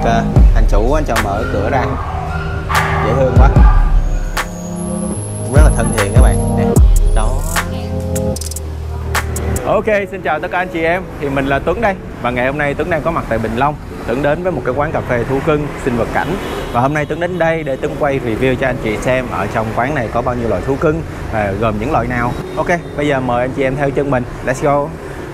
anh chủ anh cho mở cửa ra, dễ thương quá, rất là thân thiện các bạn nè. Đó. Ok, xin chào tất cả anh chị em. Thì mình là Tuấn đây. Và ngày hôm nay Tuấn đang có mặt tại Bình Long. Tuấn đến với một cái quán cà phê thú cưng, sinh vật cảnh. Và hôm nay Tuấn đến đây để Tuấn quay review cho anh chị xem ở trong quán này có bao nhiêu loại thú cưng, gồm những loại nào. Ok, bây giờ mời anh chị em theo chân mình. Let's go.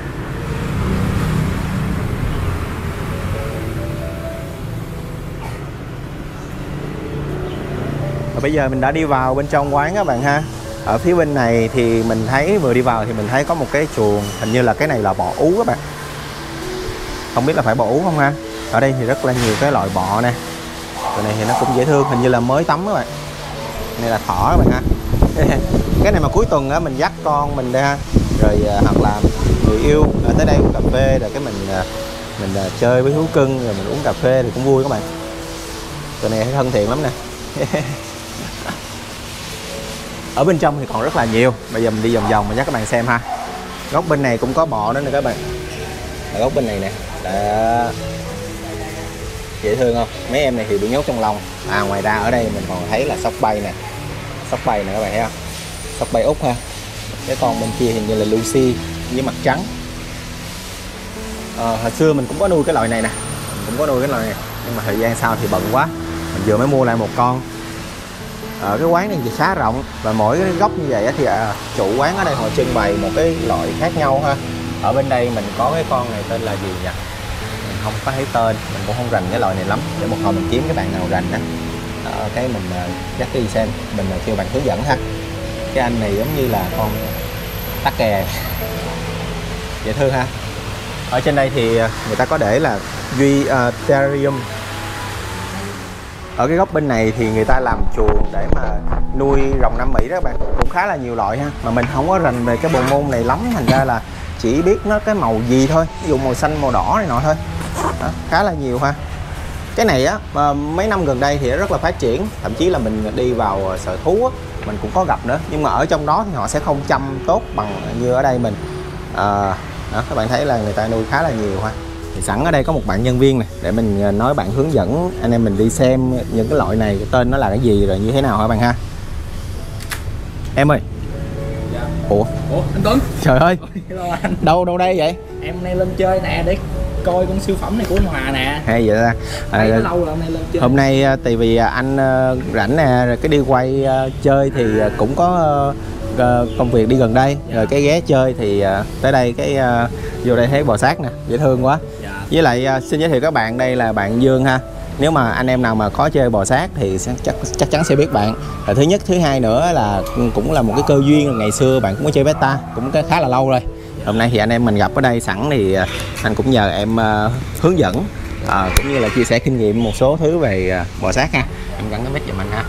Và bây giờ mình đã đi vào bên trong quán các bạn ha. Ở phía bên này thì mình thấy, vừa đi vào thì mình thấy có một cái chuồng, hình như là cái này là bọ ú các bạn. Không biết là phải bọ ú không ha. Ở đây thì rất là nhiều cái loại bọ nè. Cái này thì nó cũng dễ thương, hình như là mới tắm các bạn. Này là thỏ các bạn ha. Cái này mà cuối tuần á mình dắt con mình ra, rồi hoặc là người yêu tới đây uống cà phê, rồi cái mình chơi với thú cưng, rồi mình uống cà phê thì cũng vui các bạn. Tụi này thân thiện lắm nè. Ở bên trong thì còn rất là nhiều. Bây giờ mình đi vòng vòng mà dắt các bạn xem ha. Góc bên này cũng có bọ nữa nè các bạn. Ở góc bên này nè. Đó. Dễ thương không? Mấy em này thì bị nhốt trong lồng. Ngoài ra ở đây mình còn thấy là sóc bay nè. Sóc bay nè các bạn thấy không? Sóc bay Úc ha. Cái con bên kia hình như là Lucy với mặt trắng. Hồi xưa mình cũng có nuôi cái loại này nè. Mình cũng có nuôi cái loại này. Nhưng mà thời gian sau thì bận quá. Mình vừa mới mua lại một con. Ở cái quán này thì khá rộng, và mỗi cái góc như vậy thì chủ quán ở đây họ trưng bày một cái loại khác nhau ha. Ở bên đây mình có cái con này tên là gì nhỉ? Mình không có thấy tên, mình cũng không rành cái loại này lắm. Để một hồi mình kiếm cái bạn nào rành á, cái mình dắt đi xem, mình kêu bạn hướng dẫn ha. Cái anh này giống như là con tắc kè, dễ thương ha. Ở trên đây thì người ta có để là Duy Terrarium. Ở cái góc bên này thì người ta làm chuồng để mà nuôi rồng Nam Mỹ đó các bạn, cũng khá là nhiều loại ha. Mà mình không có rành về cái bộ môn này lắm, thành ra là chỉ biết nó cái màu gì thôi, ví dụ màu xanh, màu đỏ này nọ thôi. Đó, khá là nhiều ha. Cái này á, mấy năm gần đây thì nó rất là phát triển, thậm chí là mình đi vào sở thú á, mình cũng có gặp nữa. Nhưng mà ở trong đó thì họ sẽ không chăm tốt bằng như ở đây mình. Đó, các bạn thấy là người ta nuôi khá là nhiều ha. Thì sẵn ở đây có một bạn nhân viên này để mình nói bạn hướng dẫn anh em mình đi xem những cái loại này, cái tên nó là cái gì rồi như thế nào hả bạn ha. Em ơi. Dạ. Ủa anh Tuấn. Trời ơi. Hello anh. Đâu đây vậy? Em nay lên chơi nè để coi con siêu phẩm này của anh Hòa nè. Hay vậy ta. Lâu rồi hôm nay lên chơi. Hôm nay tại vì anh rảnh nè, rồi cái đi quay chơi thì cũng có công việc đi gần đây, rồi cái ghé chơi thì tới đây cái vô đây thấy bò sát nè, dễ thương quá. Với lại xin giới thiệu các bạn, đây là bạn Dương ha. Nếu mà anh em nào mà có chơi bò sát thì chắc chắn sẽ biết bạn. Thứ nhất, thứ hai nữa là cũng là một cái cơ duyên, ngày xưa bạn cũng có chơi beta cũng khá là lâu rồi. Hôm nay thì anh em mình gặp ở đây sẵn thì anh cũng nhờ em hướng dẫn cũng như là chia sẻ kinh nghiệm một số thứ về bò sát ha. Em gắn cái mic giùm anh ha.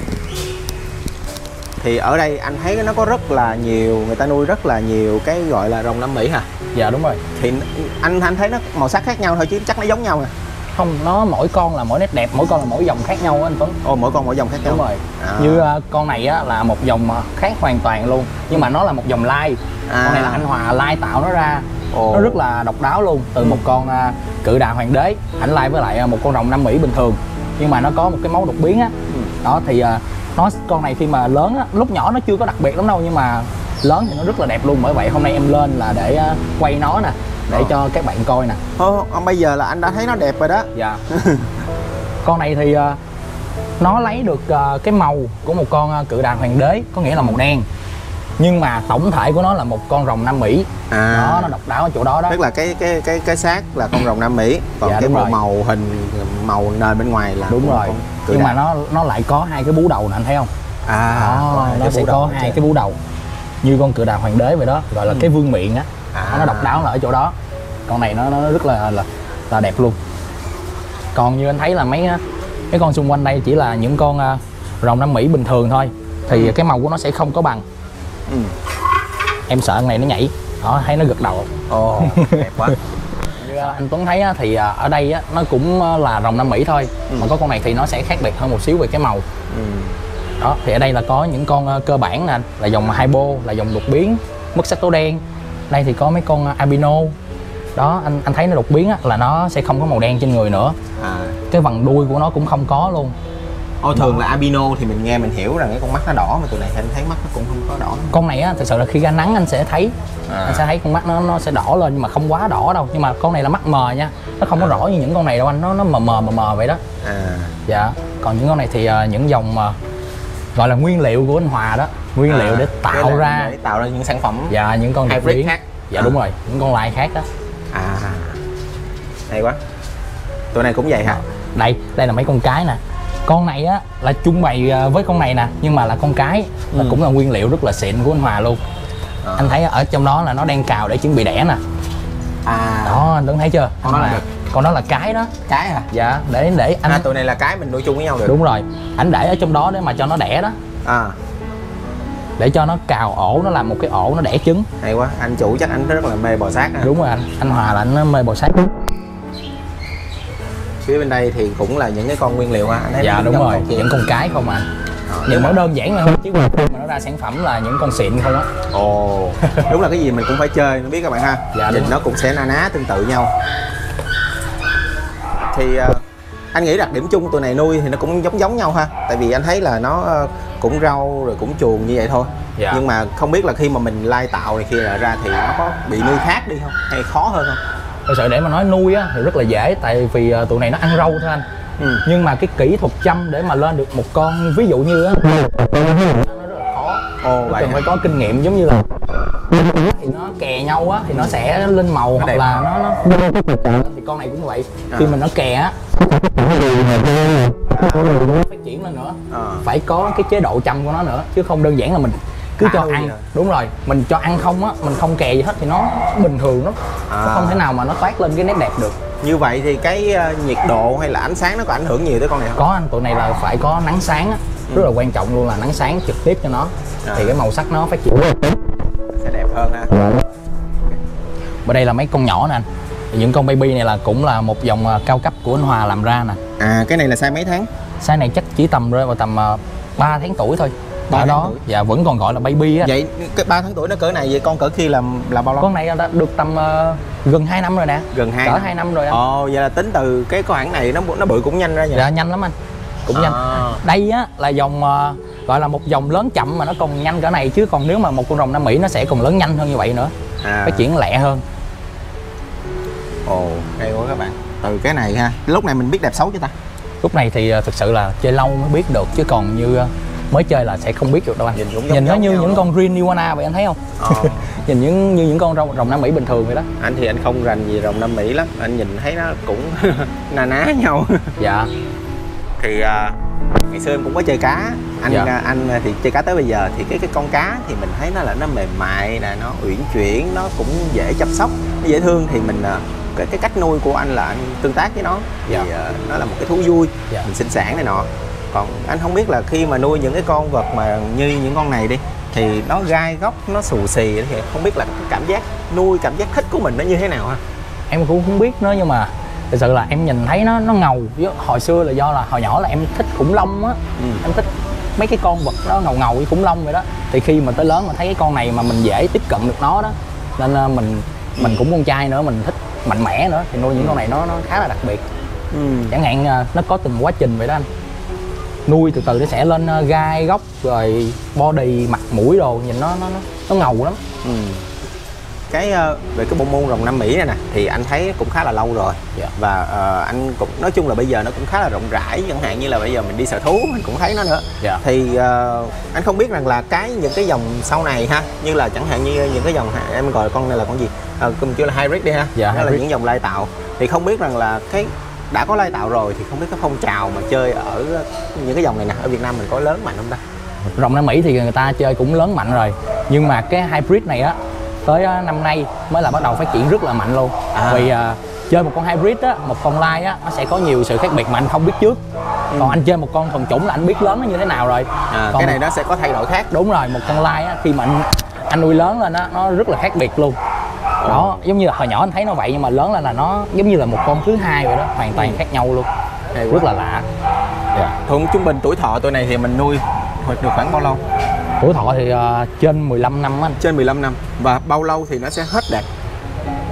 Thì ở đây anh thấy nó có rất là nhiều, người ta nuôi rất là nhiều cái gọi là rồng Nam Mỹ hả? Dạ đúng rồi. Thì anh thấy nó màu sắc khác nhau thôi chứ chắc nó giống nhau nè. Không, nó mỗi con là mỗi nét đẹp, mỗi con là mỗi dòng khác nhau anh Tuấn. Ồ, mỗi con mỗi dòng khác nhau. Đúng rồi. Như con này á là một dòng khác hoàn toàn luôn, nhưng mà nó là một dòng lai. Con này là anh Hòa lai tạo nó ra. Nó rất là độc đáo luôn, từ một con cự đà hoàng đế ảnh lai với lại một con rồng Nam Mỹ bình thường, nhưng mà nó có một cái máu đột biến á. Đó thì con này khi mà lớn á, lúc nhỏ nó chưa có đặc biệt lắm đâu, nhưng mà lớn thì nó rất là đẹp luôn. Bởi vậy hôm nay em lên là để quay nó nè, để cho các bạn coi nè. Bây giờ là anh đã thấy nó đẹp rồi đó. Dạ. Con này thì nó lấy được cái màu của một con cự đà hoàng đế, có nghĩa là màu đen, nhưng mà tổng thể của nó là một con rồng Nam Mỹ. Đó, nó độc đáo ở chỗ đó đó. Tức là cái xác là con rồng Nam Mỹ, còn cái màu hình, màu nền bên ngoài là đúng rồi. Nhưng mà nó lại có hai cái bú đầu nè, anh thấy không? Nó sẽ có hai cái bú đầu như con cự đà hoàng đế vậy đó, gọi là cái vương miện á. Nó độc đáo là ở chỗ đó. Con này nó rất là đẹp luôn. Còn như anh thấy là mấy con xung quanh đây chỉ là những con rồng Nam Mỹ bình thường thôi, thì cái màu của nó sẽ không có bằng. Em sợ con này nó nhảy. Đó, thấy nó gật đầu. Đẹp quá. Như anh Tuấn thấy thì ở đây nó cũng là rồng Nam Mỹ thôi, mà có con này thì nó sẽ khác biệt hơn một xíu về cái màu. Đó, thì ở đây là có những con cơ bản nè anh, là dòng Hypo, là dòng đột biến, mất sắc tố đen. Đây thì có mấy con albino, Đó, anh thấy nó đột biến á, là nó sẽ không có màu đen trên người nữa. Cái vằn đuôi của nó cũng không có luôn. Thường là albino thì mình nghe mình hiểu rằng cái con mắt nó đỏ, mà tụi này anh thấy mắt nó cũng không có đỏ. Con này á, thực sự là khi ra nắng anh sẽ thấy anh sẽ thấy con mắt nó sẽ đỏ lên, nhưng mà không quá đỏ đâu. Nhưng mà con này là mắt mờ nha, nó không có rõ như những con này đâu anh, nó mờ vậy đó. Dạ. Còn những con này thì những dòng gọi là nguyên liệu của anh Hòa đó, nguyên liệu để tạo ra những sản phẩm. Dạ, những con hybrid khác. Dạ đúng rồi, những con lai khác đó. Hay quá. Tụi này cũng vậy hả? Đây là mấy con cái nè. Con này á là trưng bày với con này nè, nhưng mà là con cái, là cũng là nguyên liệu rất là xịn của anh Hòa luôn. Anh thấy ở trong đó là nó đang cào để chuẩn bị đẻ nè. Đó, anh Tuấn thấy chưa? Con đó là cái đó. Cái hả? Dạ, để anh. Tụi này là cái mình nuôi chung với nhau được. Đúng rồi, anh để ở trong đó để mà cho nó đẻ đó. Để cho nó cào ổ, nó làm một cái ổ nó đẻ trứng. Hay quá, anh chủ chắc anh rất là mê bò sát. Đúng rồi anh Hòa là anh mê bò sát. Phía bên đây thì cũng là những cái con nguyên liệu ha. Dạ đúng rồi, những con cái không à. Nhưng mà nó đơn giản thôi, chứ mà nó ra sản phẩm là những con xịn không á. Đúng là cái gì mình cũng phải chơi, nó biết các bạn ha. Dạ, nhìn nó cũng sẽ na ná tương tự nhau. Thì anh nghĩ đặc điểm chung tụi này nuôi thì nó cũng giống nhau ha. Tại vì anh thấy là nó cũng rau rồi cũng chuồng như vậy thôi. Nhưng mà không biết là khi mà mình lai tạo này kia ra thì nó có bị nuôi khác đi không, hay khó hơn không? Thật sự để mà nói nuôi á thì rất là dễ, tại vì tụi này nó ăn rau thôi anh. Nhưng mà cái kỹ thuật chăm để mà lên được một con, ví dụ như á, nó rất là khó. Nó cần phải có kinh nghiệm, giống như là thì nó kè nhau á thì nó sẽ lên màu, hoặc là nó thì con này cũng vậy. Khi mình nó kè á phát triển lên nữa, phải có cái chế độ chăm của nó nữa, chứ không đơn giản là mình cứ cho ăn. Đúng rồi, mình cho ăn không á, mình không kè gì hết thì nó bình thường, nó không thể nào mà nó toát lên cái nét đẹp được. Như vậy thì cái nhiệt độ hay là ánh sáng nó có ảnh hưởng nhiều tới con này không? Có anh, tụi này là phải có nắng sáng á, rất là quan trọng luôn, là nắng sáng trực tiếp cho nó thì cái màu sắc nó phát triển sẽ đẹp hơn ha. Bên đây là mấy con nhỏ nè anh. Những con baby này là cũng là một dòng cao cấp của anh Hòa làm ra nè. Cái này là size mấy tháng? Size này chắc chỉ tầm rơi vào tầm 3 tháng tuổi thôi. 3 tháng đó tuổi. Dạ, vẫn còn gọi là baby á. Vậy cái 3 tháng tuổi nó cỡ này, vậy con cỡ kia là bao lâu? Con này đã được tầm gần 2 năm rồi nè. Gần 2 năm rồi anh. Vậy là tính từ cái khoảng này nó bự cũng nhanh ra nhỉ? Dạ nhanh lắm anh, cũng nhanh. Đây á là dòng gọi là một dòng lớn chậm mà nó còn nhanh cỡ này, chứ còn nếu mà một con rồng Nam Mỹ nó sẽ còn lớn nhanh hơn như vậy nữa, phát triển lẹ hơn. Hay quá các bạn. Từ cái này ha, lúc này mình biết đẹp xấu chưa ta? Lúc này thì thực sự là chơi lâu mới biết được, chứ còn như mới chơi là sẽ không biết được đâu anh. Nhìn nó như những con green iguana vậy anh thấy không? Nhìn như những con rồng Nam Mỹ bình thường vậy đó. Anh thì anh không rành gì rồng Nam Mỹ lắm, anh nhìn thấy nó cũng na ná nhau. Dạ. Thì ngày xưa em cũng có chơi cá, anh thì chơi cá tới bây giờ thì cái con cá thì mình thấy nó mềm mại nè, nó uyển chuyển, nó cũng dễ chăm sóc, nó dễ thương. Thì mình cái cách nuôi của anh là anh tương tác với nó, thì nó là một cái thú vui, mình sinh sản này nọ. Còn anh không biết là khi mà nuôi những cái con vật mà như những con này đi thì nó gai góc, nó xù xì, thì không biết là cái cảm giác nuôi, cảm giác thích của mình nó như thế nào ha? Em cũng không biết nữa, nhưng mà thực sự là em nhìn thấy nó ngầu. Hồi xưa là do là hồi nhỏ là em thích khủng long á, em thích mấy cái con vật nó ngầu như khủng long vậy đó. Thì khi mà tới lớn mà thấy cái con này mà mình dễ tiếp cận được nó đó, nên mình cũng con trai nữa, mình thích mạnh mẽ nữa, thì nuôi những con này nó khá là đặc biệt. Chẳng hạn nó có từng quá trình vậy đó anh. Nuôi từ từ nó sẽ lên gai góc rồi body, mặt mũi đồ, nhìn nó ngầu lắm. Cái về cái bộ môn rồng Nam Mỹ này nè thì anh thấy cũng khá là lâu rồi. Và anh cũng nói chung là bây giờ nó cũng khá là rộng rãi, chẳng hạn như là bây giờ mình đi sở thú mình cũng thấy nó nữa. Thì anh không biết rằng là những cái dòng sau này ha, như là chẳng hạn như những cái dòng, em gọi con này là con gì, cùng chưa là hybrid đi ha, đó là những dòng lai tạo. Thì không biết rằng là đã có lai tạo rồi thì không biết cái phong trào mà chơi ở những cái dòng này nè ở Việt Nam mình có lớn mạnh không ta? Rồng Nam Mỹ thì người ta chơi cũng lớn mạnh rồi, nhưng mà cái hybrid này á tới năm nay mới là bắt đầu phát triển rất là mạnh luôn. Vì chơi một con hybrid á, một con lai á, nó sẽ có nhiều sự khác biệt mà anh không biết trước. Còn anh chơi một con thuần chủng là anh biết lớn nó như thế nào rồi. Còn cái này nó sẽ có thay đổi khác. Đúng rồi, một con lai á, khi mà anh nuôi lớn lên á, nó rất là khác biệt luôn. Đó, giống như là hồi nhỏ anh thấy nó vậy, nhưng mà lớn lên là nó giống như là một con thứ hai vậy đó, hoàn toàn khác nhau luôn. Rất là lạ. Thường trung bình tuổi thọ tụi này thì mình nuôi được khoảng bao lâu? Tuổi thọ thì trên 15 năm anh. Trên 15 năm. Và bao lâu thì nó sẽ hết đạt?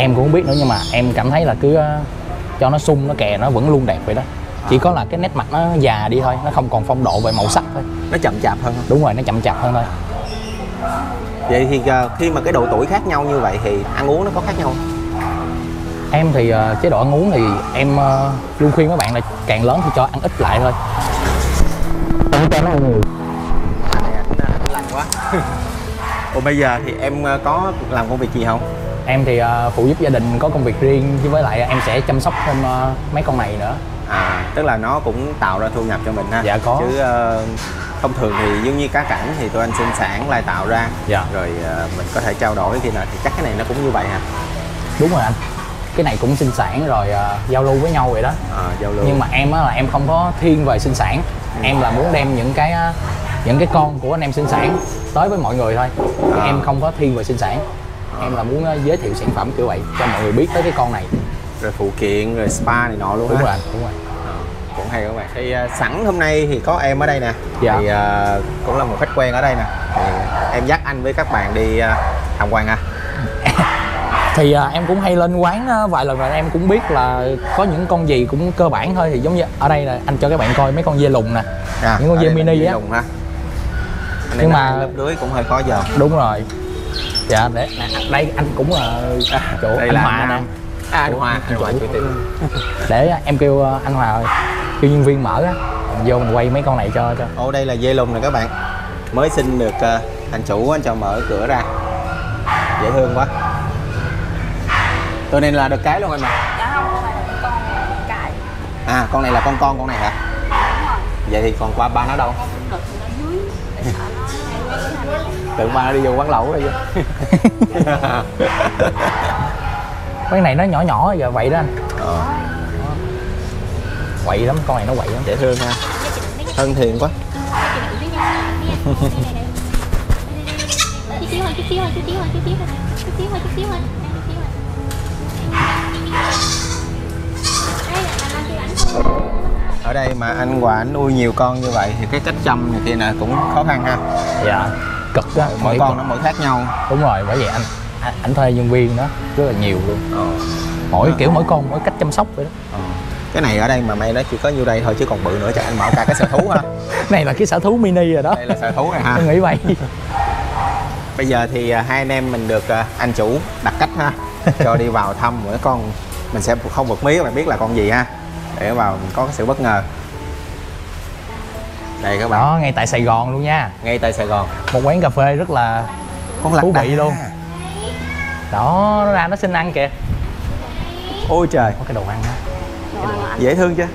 Em cũng không biết nữa, nhưng mà em cảm thấy là cứ cho nó sung, nó kè nó vẫn luôn đẹp vậy đó. Chỉ có là cái nét mặt nó già đi thôi, nó không còn phong độ về màu sắc thôi. Nó chậm chạp hơn. Đúng rồi, nó chậm chạp hơn thôi. Vậy thì khi mà cái độ tuổi khác nhau như vậy thì ăn uống nó có khác nhau không? Em thì chế độ ăn uống thì em luôn khuyên các bạn là càng lớn thì cho ăn ít lại thôi. Không cho nó ăn nhiều. Anh lành quá. Ủa bây giờ thì em có làm công việc gì không? Em thì phụ giúp gia đình có công việc riêng, với lại em sẽ chăm sóc thêm mấy con này nữa. Tức là nó cũng tạo ra thu nhập cho mình ha. Dạ có. Chứ thông thường thì giống như cá cảnh thì tụi anh sinh sản lai tạo ra. Dạ. Rồi mình có thể trao đổi khi nào thì chắc cái này nó cũng như vậy hả? Đúng rồi anh. Cái này cũng sinh sản rồi giao lưu với nhau vậy đó. Giao lưu. Nhưng mà em là em không có thiên về sinh sản. Em là muốn đem những cái con của anh em sinh sản tới với mọi người thôi. Em không có thiên về sinh sản. Em là muốn giới thiệu sản phẩm kiểu vậy cho mọi người biết tới cái con này. Rồi phụ kiện, rồi spa này nọ luôn. Đúng rồi anh, đúng rồi. Cũng hay các bạn. Thì sẵn hôm nay thì có em ở đây nè. Dạ. Thì cũng là một khách quen ở đây nè. Thì em dắt anh với các bạn đi tham quan ha. Thì em cũng hay lên quán vài lần rồi, em cũng biết là có những con gì cũng cơ bản thôi. Thì giống như ở đây là anh cho các bạn coi mấy con dê lùn nè, những con dê mini á. Nhưng mà lớp lưới cũng hơi khó dòm. Đúng rồi. Dạ, để đây anh cũng là chỗ anh Hòa nè. Anh Hòa chủ tiệm. Để em kêu anh Hòa kêu nhân viên mở á, mình vô mình quay mấy con này cho. Ô, đây là dê lùn nè các bạn. Mới xin được anh chủ anh cho mở cửa ra. Dễ thương quá. Tụi này là được cái luôn anh mà. Dạ không, con này là con cái. Con này là con này hả? Đúng rồi. Vậy thì còn qua ba nó đâu? Con cũng được thì nó dưới để sợ nó Tưởng ba nó đi vô quán lẩu rồi chứ. Cái này nó nhỏ nhỏ giờ vậy đó anh. Quậy lắm, con này nó quậy lắm. Dễ thương ha. Thân thiện quá. Chút xíu thôi. Ở đây mà anh Hòa anh nuôi nhiều con như vậy thì cái cách chăm này kia nè cũng khó khăn ha. Dạ, cực á. Mỗi con nó mỗi khác nhau. Đúng rồi, bởi vậy anh thuê nhân viên đó rất là nhiều luôn. Mỗi con mỗi cách chăm sóc vậy đó. Cái này ở đây mà mày nó chỉ có nhiêu đây thôi, chứ còn bự nữa chắc anh mở cả cái sở thú ha. Này là cái sở thú mini rồi đó. Đây là sở thú này ha. Em nghĩ vậy. Bây giờ thì hai anh em mình được anh chủ đặt cách ha, cho đi vào thăm mỗi con. Mình sẽ không bật mí các bạn biết là con gì ha, để vào mình có cái sự bất ngờ. Đây các bạn. Đó, ngay tại Sài Gòn luôn nha. Ngay tại Sài Gòn. Một quán cà phê rất là thú vị luôn. Đó, nó ra nó xin ăn kìa. Ôi trời. Có cái đồ ăn đó. Dễ thương chưa?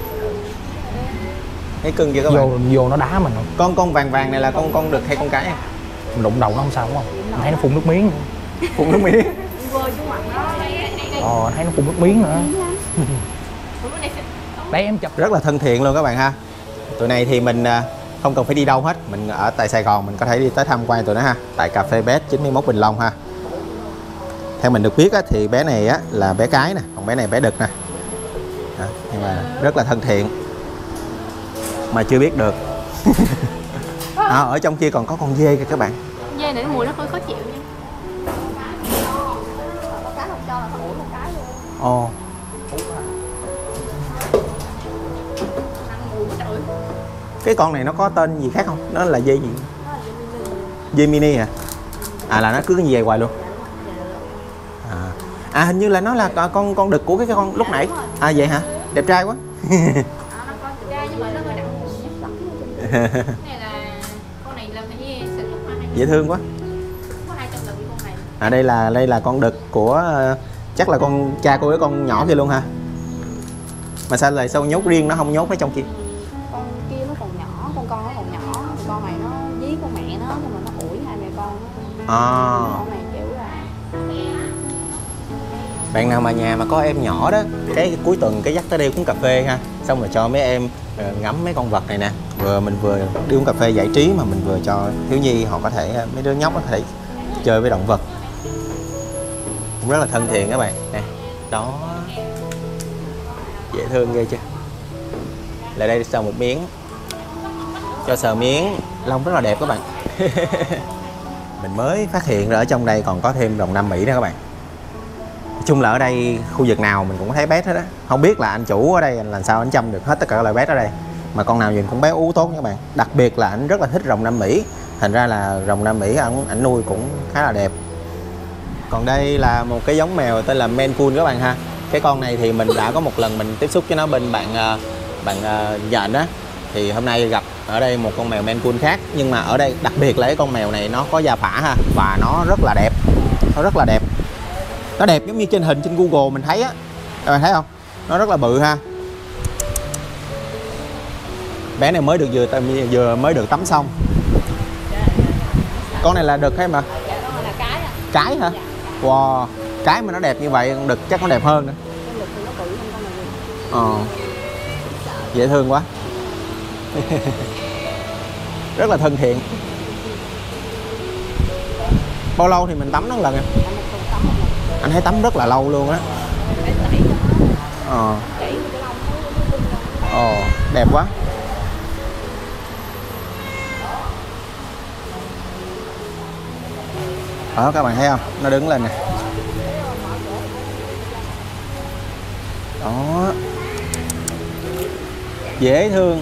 Thấy cưng chưa các bạn? Vô nó đá mình không? Con vàng vàng này là con đực hay con cái? Mình đụng đầu nó không sao đúng không? Mình thấy nó phun nước miếng. Phun nước miếng. Thấy nó phun nước miếng nữa. Đây em chụp. Rất là thân thiện luôn các bạn ha. Tụi này thì mình không cần phải đi đâu hết. Mình ở tại Sài Gòn mình có thể đi tới tham quan tụi nó ha. Tại cà phê Pet 91 Bình Long ha. Theo mình được biết á, thì bé này á, là bé cái nè, còn bé này bé đực nè. Đó, nhưng mà rất là thân thiện. Mà chưa biết được. Ở trong kia còn có con dê kìa các bạn. Con dê này cái mùi nó hơi khó chịu nha. Con cái không cho là con ủi một cái luôn. Ồ. Ăn mùi quá trời. Cái con này nó có tên gì khác không? Nó là dê gì? Dê mini hả? Là nó cứ như vậy hoài luôn. Hình như là nó là con đực của cái con lúc nãy. Vậy hả? Đẹp trai quá. Nó có trai nhưng mà nó hơi đậm mùi. Này là con này là cái gì? Dễ thương quá. Có 200 đực con này. Đây là con đực của chắc là con cha cô với con nhỏ kia luôn ha. Mà sao lại sao nhốt riêng, nó không nhốt ở trong kia? Con kia nó còn nhỏ, con nó còn nhỏ, con này nó dí con mẹ nó nhưng mà nó ủi hai mẹ con. Con này kiểu là bạn nào mà nhà mà có em nhỏ đó, cái cuối tuần cái dắt tới đây uống cà phê ha, xong rồi cho mấy em ngắm mấy con vật này nè, mình vừa đi uống cà phê giải trí mà mình vừa cho thiếu nhi họ có thể, mấy đứa nhóc có thể chơi với động vật, cũng rất là thân thiện các bạn nè. Đó, dễ thương ghê chưa. Lại đây sờ một miếng, cho sờ miếng lông rất là đẹp các bạn. Mình mới phát hiện ra ở trong đây còn có thêm rồng Nam Mỹ nữa các bạn. Nói chung là ở đây khu vực nào mình cũng thấy bé hết á. Không biết là anh chủ ở đây anh làm sao anh chăm được hết tất cả các loại bé ở đây, mà con nào nhìn cũng bé ú tốt nha các bạn. Đặc biệt là anh rất là thích rồng Nam Mỹ, thành ra là rồng Nam Mỹ anh nuôi cũng khá là đẹp. Còn đây là một cái giống mèo tên là Maine Coon các bạn ha. Cái con này thì mình đã có một lần mình tiếp xúc với nó bên bạn Nhện á, thì hôm nay gặp ở đây một con mèo Maine Coon khác. Nhưng mà ở đây đặc biệt là cái con mèo này nó có da phả ha, và nó rất là đẹp, nó rất là đẹp, nó đẹp giống như trên hình trên Google mình thấy á, các bạn thấy không, nó rất là bự ha. Bé này mới được vừa mới được tắm xong. Con này là đực hay mà? Dạ, con này là cái ạ. Cái hả? Wow, cái mà nó đẹp như vậy, con đực chắc nó đẹp hơn nữa. Con đực thì nó bự hơn con này. Dễ thương quá. Rất là thân thiện. Bao lâu thì mình tắm nó lần em? Anh thấy tắm rất là lâu luôn á. Đẹp quá. Đó, các bạn thấy không? Nó đứng lên nè. Đó. Dễ thương.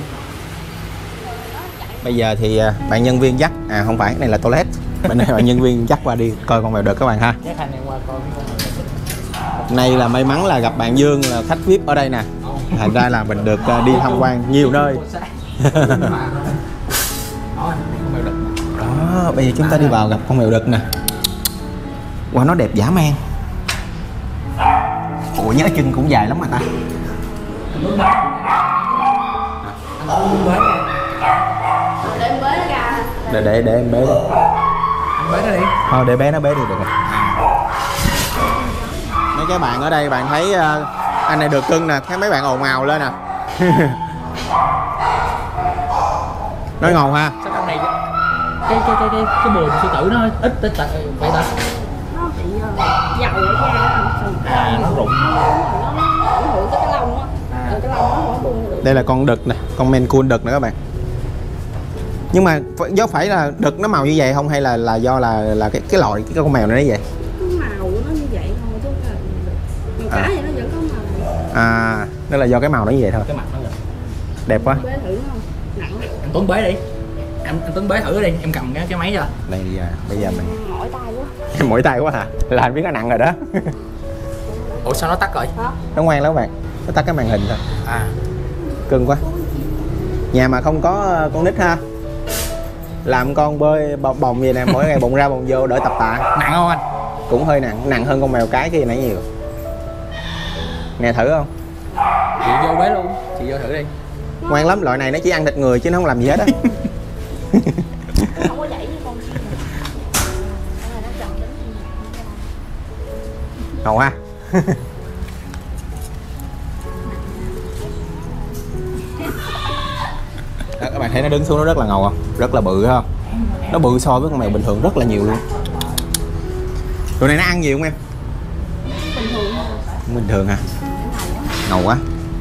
Bây giờ thì bạn nhân viên dắt, không phải, cái này là toilet. Bên này bạn nhân viên dắt qua đi coi con mèo đực các bạn ha. Nay là may mắn là gặp bạn Dương là khách VIP ở đây nè. Thành ra là mình được đi tham quan nhiều nơi. Đó, bây giờ chúng ta đi vào gặp con mèo đực nè. Wow, nó đẹp dã man. Ủa, nhớ chân cũng dài lắm mà ta. Để em bế nó ra. Để em bế đi. Bế nó đi. Thôi để bé nó bế đi được rồi. Mấy cái bạn ở đây bạn thấy anh này được cưng nè, thấy mấy bạn ồn ào lên nè. Nói ngầu ha. Sao con này cái buồn sư tử nó ít vậy ta? Nó bị dầu ở da. Nó rụng. Nó ảnh hưởng tới cái lông á. Cái lông nó không buông được. Đây là con đực nè, con Maine Coon đực nè các bạn. Nhưng mà do phải là đực nó màu như vậy không, hay là do là cái loại cái con mèo này nó vậy? Cái màu của nó như vậy thôi chứ không phải cái thì nó vẫn có màu. Nên là do cái màu nó như vậy thôi. Cái mặt nó rồi. Đẹp quá. Bế thử không? Nặng. Anh Tuấn bế đi. Anh Tuấn bế thử đi, em cầm cái máy cho. Đây bây giờ mình Mỏi tay quá. mỏi tay quá hả? Là anh biết nó nặng rồi đó. Ủa sao nó tắt rồi? Nó ngoan lắm các bạn. Nó tắt cái màn hình thôi. Cưng quá. Nhà mà không có con nít ha, làm con bơi bồng vậy nè, mỗi ngày bồng ra bồng vô đỡ tập tạ. Nặng không anh? Cũng hơi nặng hơn con mèo cái kia nãy nhiều. Nè thử không? Chị vô bế luôn, chị vô thử đi. Ngoan lắm, loại này nó chỉ ăn thịt người chứ nó không làm gì hết á. Không có dậy với con. Ngầu ha. Đó, các bạn thấy nó đứng xuống nó rất là ngầu không? Rất là bự không? Nó bự so với con mèo bình thường rất là nhiều luôn. Tụi này nó ăn gì không em? Bình thường hả? Ngầu quá.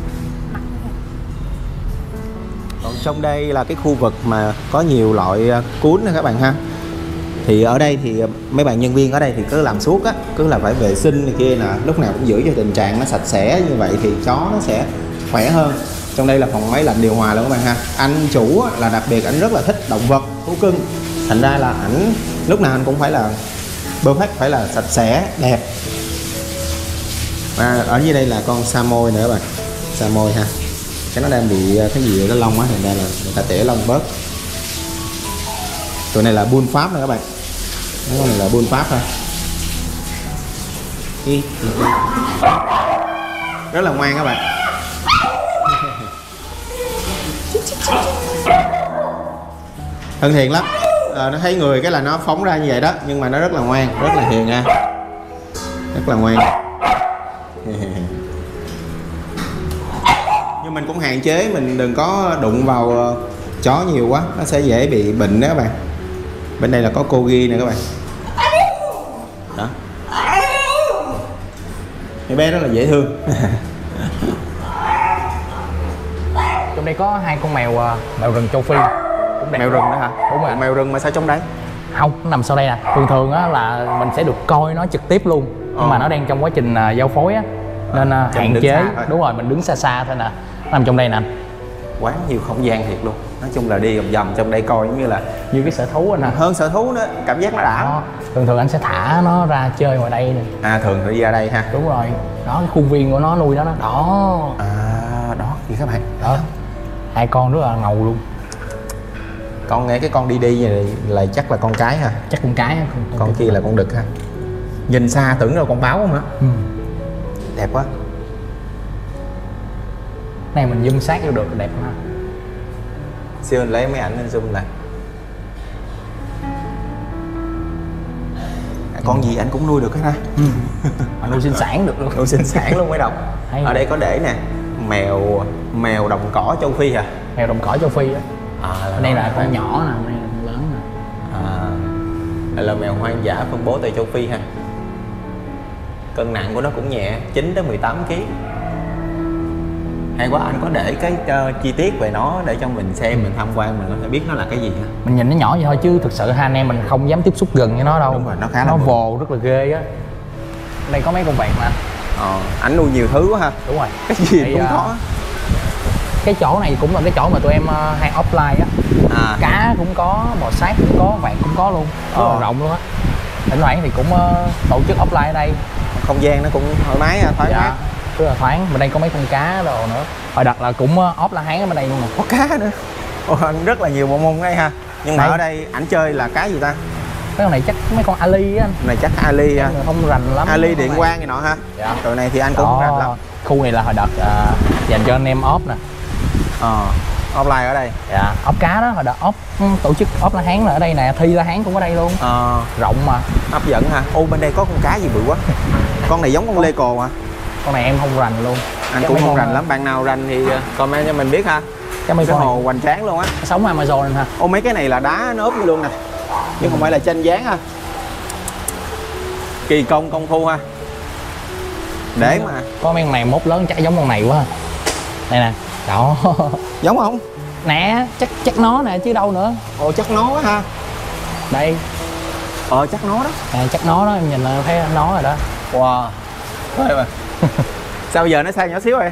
Còn trong đây là cái khu vực mà có nhiều loại cún nè các bạn ha. Thì ở đây thì mấy bạn nhân viên ở đây thì cứ làm suốt á, cứ là phải vệ sinh này kia nè, lúc nào cũng giữ cho tình trạng nó sạch sẽ, như vậy thì chó nó sẽ khỏe hơn. Trong đây là phòng máy lạnh điều hòa luôn các bạn ha. Anh chủ là đặc biệt ảnh rất là thích động vật thú cưng, thành ra là ảnh lúc nào anh cũng phải là perfect, phải là sạch sẽ đẹp. Và ở dưới đây là con Samoy nữa các bạn, Samoy ha. Cái nó đang bị cái gì ở cái lông á, thành ra là người ta tỉa lông bớt. Tụi này là bull Pháp nè các bạn. Cái con này là bull Pháp thôi. Rất là ngoan các bạn. Thân thiện lắm. Nó thấy người cái là nó phóng ra như vậy đó, nhưng mà nó rất là ngoan, rất là hiền ha. Rất là ngoan. Nhưng mình cũng hạn chế mình đừng có đụng vào chó nhiều quá, nó sẽ dễ bị bệnh đó các bạn. Bên đây là có Corgi nè các bạn. Đó. Cái bé rất là dễ thương. Trong đây có hai con mèo rừng châu Phi. Mèo rừng đó hả? Đúng rồi. Mèo rừng mà sao trong đấy? Không, nó nằm sau đây nè. Thường á là mình sẽ được coi nó trực tiếp luôn. nhưng mà nó đang trong quá trình giao phối á, nên hạn chế. Đúng rồi, mình đứng xa xa thôi nè, nằm trong đây nè. Quá nhiều không gian thiệt luôn. Nói chung là đi vòng vòng trong đây coi giống như là như cái sở thú nè, hơn sở thú nữa, cảm giác nó đã. Thường thường anh sẽ thả nó ra chơi ngoài đây nè. Thường thì đi ra đây ha. Đúng rồi, đó cái khuôn viên của nó nuôi đó. Đó đó thì các bạn đó, hai con rất là ngầu luôn. Con nghe cái con đi này là chắc là con cái ha. Chắc con cái. Con kia là con đực ha. Nhìn xa tưởng là con báo không hả? Đẹp quá. Này mình zoom sát vô được đẹp ha. Siêu lấy mấy ảnh lên zoom lại. Con gì anh cũng nuôi được hết ha. Nuôi sinh sản được luôn. Nuôi sinh sản luôn mấy đồng. Ở đây có để nè, mèo đồng cỏ châu Phi hả? Mèo đồng cỏ châu Phi á. Đây là con nhỏ nè, đây là con lớn nè. Đây là mèo hoang dã phân bố tại châu Phi ha. Cân nặng của nó cũng nhẹ, 9 tới 18 kg. Hay quá, anh có để cái chi tiết về nó để cho mình xem, mình tham quan, mình có thể biết nó là cái gì ha. Mình nhìn nó nhỏ vậy thôi chứ thực sự hai anh em mình không dám tiếp xúc gần với nó đâu. Đúng rồi, nó khá là vồ rất là ghê á. Đây có mấy con vẹt mà anh nuôi nhiều thứ quá ha. Đúng rồi, cái gì cũng có. Cái chỗ này cũng là cái chỗ mà tụi em hay offline á. Cá cũng có, bò sát cũng có, vẹt cũng có luôn, rất là rộng luôn á. Thỉnh thoảng thì cũng tổ chức offline ở đây. Không gian nó cũng thoải mái, thoáng mát, rất là thoáng. Bên đây có mấy con cá đồ nữa. Hồi đặt là cũng off La Hán ở bên đây luôn nè. Có cá nữa. Anh rất là nhiều bộ môn đây ha. Nhưng mà ở đây ảnh chơi là cá gì ta? Cái con này chắc mấy con Ali á. Này chắc Ali ha. Không rành lắm. Ali điện quang này nọ ha. Dạ. Rồi này thì anh cũng không rành lắm. Khu này là hồi đặt dành cho anh em off nè. Offline ở đây. Dạ, ốc cá đó, hồi đặt ốc tổ chức ốc La Hán là ở đây nè, thi La Hán cũng ở đây luôn. Rộng mà. Hấp dẫn ha. Bên đây có con cá gì bự quá. Con này giống con lê cồ à? Con này em không rành luôn. Anh cũng không rành lắm, bạn nào rành thì comment cho mình biết ha. Cái hồ hoành tráng luôn á. Sống Amazon ha. Mấy cái này là đá nó ốp như luôn nè. Nhưng không phải là tranh dáng ha. Kỳ công công phu ha. Để mà có mấy con này mốt lớn chắc giống con này quá. Đây nè. Đó. Giống không? Nè, chắc nó nè chứ đâu nữa. Chắc nó quá ha. Đây. Chắc nó đó. Chắc nó đó, em nhìn là thấy nó rồi đó. Wow. Thôi mà. Sao giờ nó sang nhỏ xíu rồi.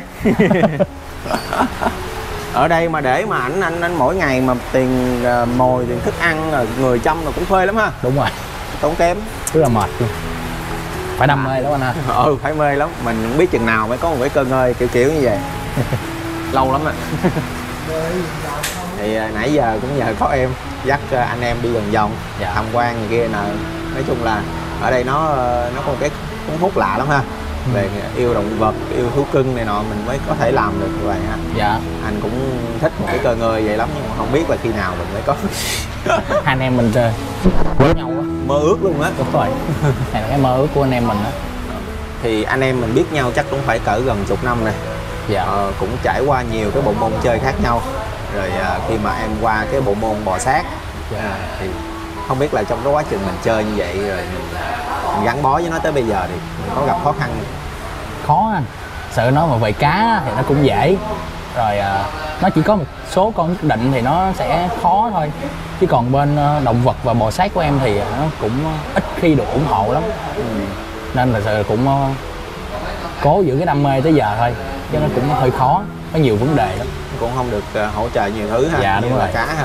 Ở đây mà để mà anh mỗi ngày mà tiền mồi, tiền thức ăn rồi người chăm rồi cũng phê lắm ha. Đúng rồi. Tốn kém. Rất là mệt luôn. Phải đam mê lắm anh ha. Phải mê lắm. Mình không biết chừng nào mới có một cái cơ ngơi kiểu như vậy. Lâu lắm rồi. Thì nãy giờ cũng nhờ có em dắt anh em đi vòng vòng, tham quan gì kia nè. Nói chung là ở đây nó có một cái cuốn hút lạ lắm ha. Về yêu động vật, yêu thú cưng này nọ mình mới có thể làm được như vậy ha. Dạ. Anh cũng thích một cái cơ ngơi vậy lắm nhưng mà không biết là khi nào mình mới có. Hai anh em mình chơi với nhau á, mơ ước luôn á. Đúng rồi. Này là cái mơ ước của anh em mình á. Thì anh em mình biết nhau chắc cũng phải cỡ gần chục năm này. Dạ. Cũng trải qua nhiều cái bộ môn chơi khác nhau. Rồi khi mà em qua cái bộ môn bò sát, thì không biết là trong cái quá trình mình chơi như vậy rồi mình gắn bó với nó tới bây giờ thì mình có gặp khó khăn không? Khó anh. Sợ nó mà về cá thì nó cũng dễ. Rồi nó chỉ có một số con nhất định thì nó sẽ khó thôi. Chứ còn bên động vật và bò sát của em thì nó cũng ít khi được ủng hộ lắm. Nên là sợ cũng cố giữ cái đam mê tới giờ thôi. Chứ nó cũng hơi khó, có nhiều vấn đề lắm. Cũng không được hỗ trợ nhiều thứ ha. Dạ đúng rồi. Là cá ha.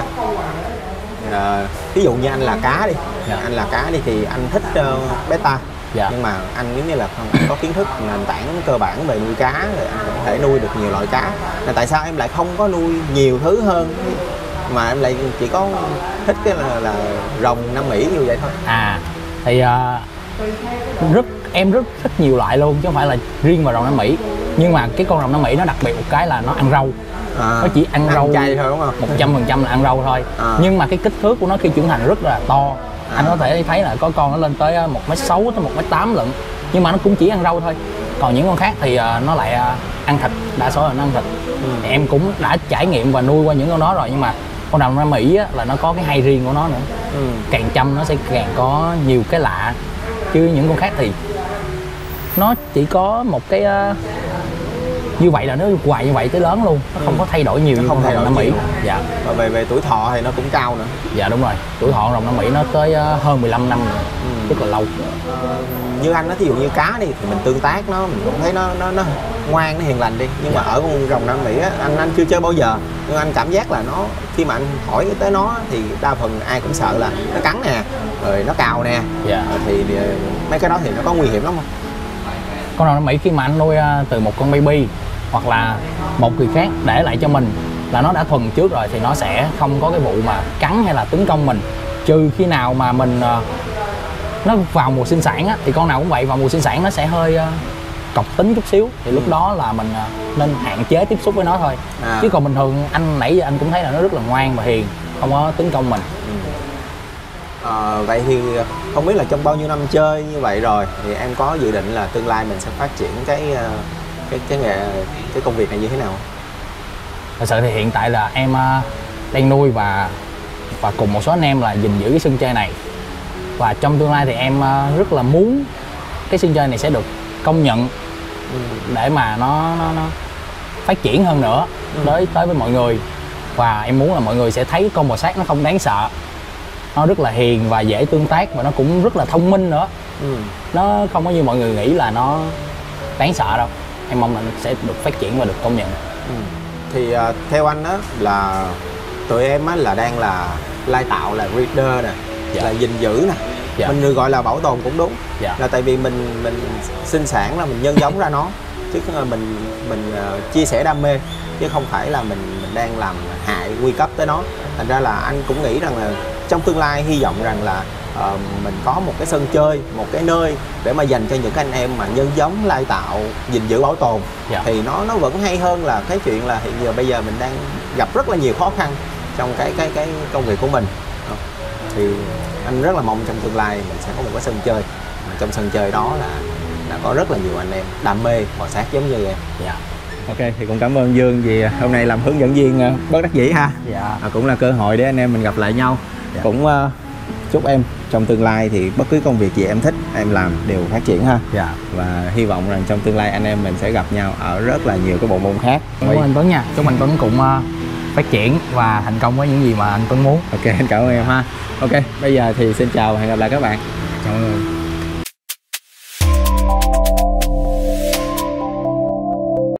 Ví dụ như anh là cá đi, anh là cá đi thì anh thích beta. Nhưng mà anh giống như là không có kiến thức nền tảng cơ bản về nuôi cá rồi anh có thể nuôi được nhiều loại cá. Là tại sao em lại không có nuôi nhiều thứ hơn mà em lại chỉ có thích cái là rồng Nam Mỹ như vậy thôi? Thì em rất thích nhiều loại luôn chứ không phải là riêng vào rồng Nam Mỹ. Nhưng mà cái con rồng Nam Mỹ nó đặc biệt một cái là nó ăn rau. Nó chỉ ăn rau chay thôi đúng không? 100% là ăn rau thôi. Nhưng mà cái kích thước của nó khi trưởng thành rất là to. Anh có thể thấy là có con nó lên tới 1m6 tới 1m8 lận. Nhưng mà nó cũng chỉ ăn rau thôi. Còn những con khác thì nó lại ăn thịt, đa số là nó ăn thịt. Thì em cũng đã trải nghiệm và nuôi qua những con đó rồi. Nhưng mà con rồng Nam Mỹ á, là nó có cái hay riêng của nó nữa. Càng chăm nó sẽ càng có nhiều cái lạ. Chứ những con khác thì nó chỉ có một cái như vậy là nó hoài như vậy tới lớn luôn, nó không có thay đổi nhiều như con rồng Nam Mỹ. Dạ. Và về tuổi thọ thì nó cũng cao nữa. Dạ đúng rồi, tuổi thọ rồng Nam Mỹ nó tới hơn 15 năm rồi. Rất là lâu. như anh đó, thí dụ như cá đi thì mình tương tác nó, mình cũng thấy nó ngoan, nó hiền lành đi. Nhưng mà ở con rồng Nam Mỹ á, anh chưa chơi bao giờ, nhưng anh cảm giác là nó, khi mà anh hỏi tới nó thì đa phần ai cũng sợ là nó cắn nè, rồi nó cào nè. Thì mấy cái đó thì nó có nguy hiểm lắm không? Con rồng Nam Mỹ khi mà anh nuôi từ một con baby hoặc là một người khác để lại cho mình là nó đã thuần trước rồi, thì nó sẽ không có cái vụ mà cắn hay là tấn công mình, trừ khi nào mà mình nó vào mùa sinh sản á, thì con nào cũng vậy, vào mùa sinh sản nó sẽ hơi cọc tính chút xíu, thì lúc đó là mình nên hạn chế tiếp xúc với nó thôi. Chứ còn bình thường anh nãy giờ anh cũng thấy là nó rất là ngoan và hiền, không có tấn công mình. Vậy thì không biết là trong bao nhiêu năm chơi như vậy rồi thì em có dự định là tương lai mình sẽ phát triển cái công việc này như thế nào? Thật sự thì hiện tại là em đang nuôi và cùng một số anh em là gìn giữ cái sân chơi này, và trong tương lai thì em rất là muốn cái sân chơi này sẽ được công nhận để mà nó phát triển hơn nữa tới với mọi người. Và em muốn là mọi người sẽ thấy con bò sát nó không đáng sợ, nó rất là hiền và dễ tương tác, và nó cũng rất là thông minh nữa. Nó không có như mọi người nghĩ là nó đáng sợ đâu. Em mong là nó sẽ được phát triển và được công nhận. Thì theo anh á là tụi em á là đang là lai tạo, là breeder nè, là gìn giữ nè, mình được gọi là bảo tồn cũng đúng. Là tại vì mình sinh sản là mình nhân giống ra nó, chứ mình chia sẻ đam mê, chứ không phải là mình đang làm hại nguy cấp tới nó. Thành ra là anh cũng nghĩ rằng là trong tương lai hy vọng rằng là mình có một cái sân chơi, một cái nơi để mà dành cho những anh em mà nhân giống, lai tạo, gìn giữ, bảo tồn. Thì nó vẫn hay hơn là cái chuyện là hiện giờ bây giờ mình đang gặp rất là nhiều khó khăn trong cái công việc của mình. Thì anh rất là mong trong tương lai mình sẽ có một cái sân chơi, mà trong sân chơi đó là có rất là nhiều anh em đam mê bò sát giống như em. Ok, thì cũng cảm ơn Dương vì hôm nay làm hướng dẫn viên bất đắc dĩ ha. Cũng là cơ hội để anh em mình gặp lại nhau. Cũng chúc em trong tương lai thì bất cứ công việc gì em thích em làm đều phát triển ha. Và hy vọng rằng trong tương lai anh em mình sẽ gặp nhau ở rất là nhiều cái bộ môn khác. Cảm ơn anh Tuấn nha. Chúc anh Tuấn cũng phát triển và thành công với những gì mà anh Tuấn muốn. Ok, anh cảm ơn em ha. Ok, bây giờ thì xin chào và hẹn gặp lại các bạn. Chào mọi người.